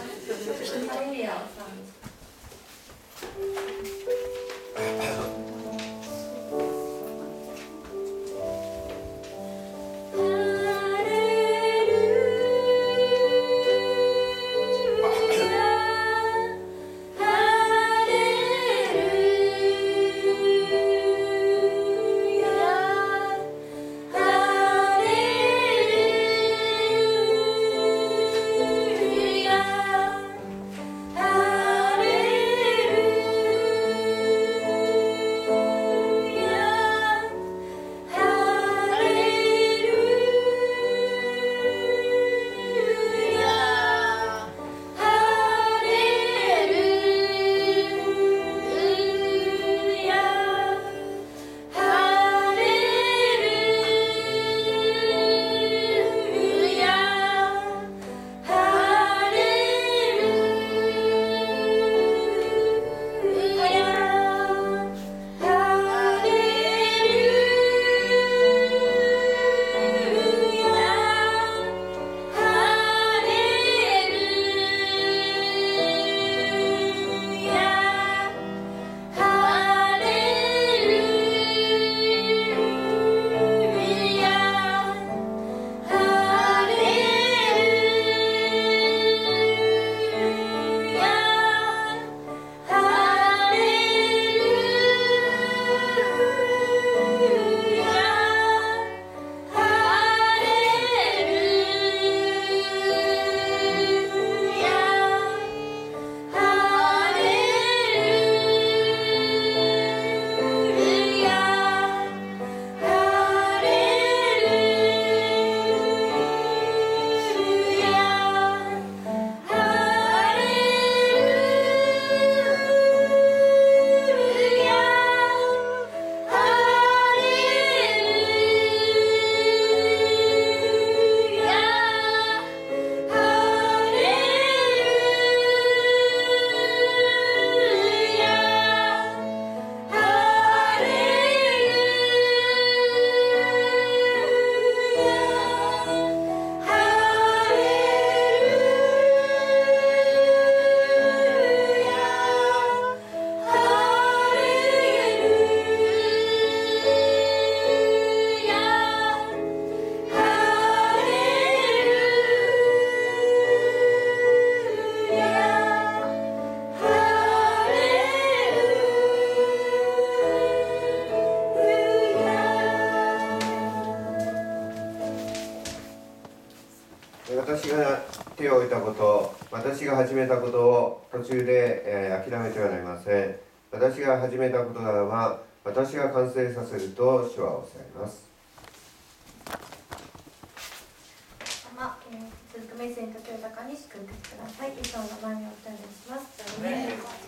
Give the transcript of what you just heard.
エリアさんです。 私が手を置いたこと、私が始めたことを途中で、諦めてはなりません。私が始めたことならば、私が完成させると主はおっしゃいます。 続くメッセージと豊かに祝福ください。イエスの名前にお伝えします。